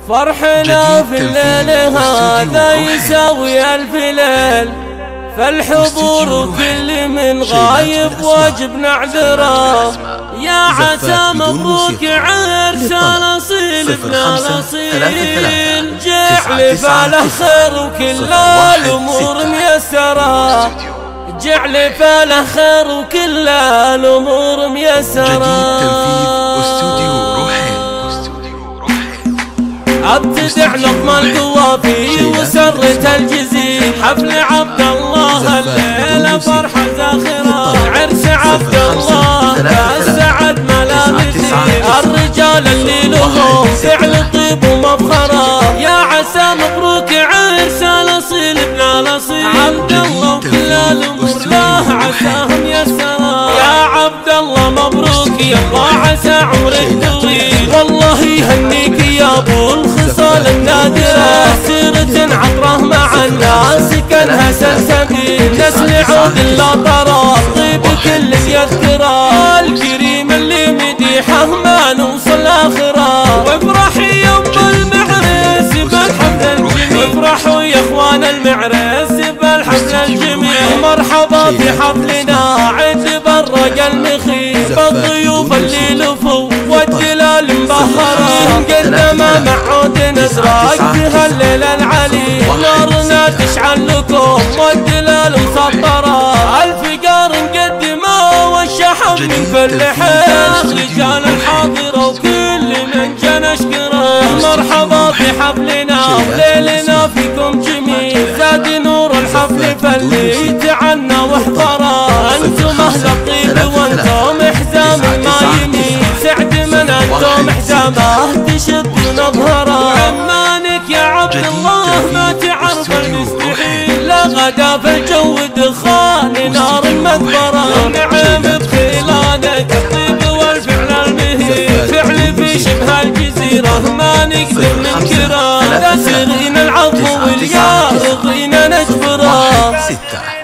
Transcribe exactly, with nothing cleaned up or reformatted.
فرحنا في الليل هذا يساوي ألف ليل، فالحضور كل من غايب واجب نعذره. يا عسى مبروك عرس الأصيل ابن الأصيل، جعل فاله خير وكل الأمور ميسرة، جعل فاله خير وكل الأمور ميسرة. ابتدع نظم القوافي وسرة الجزيل، حفل عبد الله الليلة فرحة زاخرة، عرس عبد الله السعد ملامسي، الرجال اللي لهم فعل طيب ومفخرة. يا عسى مبروك عرس الأصيل ابن الأصيل، عبد الله وكل الأمور له عساهم يسرى. يا عبد الله مبروك يا الله عسى عمرك طويل، والله يهنيك يا ابو الخصال النادرة، سيرة عطره مع الناس كانها سلسبيل، نسل عود لا طرى طيب كل يذكره، الكريم اللي مديحه ما نوصل آخره. وافرحي يا ام المعرس بالحفل الجميل، افرحوا يا اخوان المعرس بالحفل الجميل، مرحبا في حفلنا عند برق المخيف، الضيوف اللي لفوا والدلال مبهرة، مقدمة مع عود نزراق في هالليلة العلي، نارنا تشعل لكم والدلال مسطرة، الفقار مقدمة والشحم من كل حين، رجال الحاضرة وكل من جانا اشكره. مرحبا في حفلنا وليلنا فيكم جميل، زاد نور الحفل فاللي تعنى واحضره، انتم اهل الطيب وانتم حزام ما يميل، سعد من انتم حزامه تشد ونظهره. عمانك يا عبد الله ما تعرف المستحيل، لا غدا في الجو دخان نار المدبره، نعم بخيلانك الطيب والفعل المهيل، فعل في شبه الجزيره ما نقدر ننكره، لا سرين العفو واليا رضينا نجبره.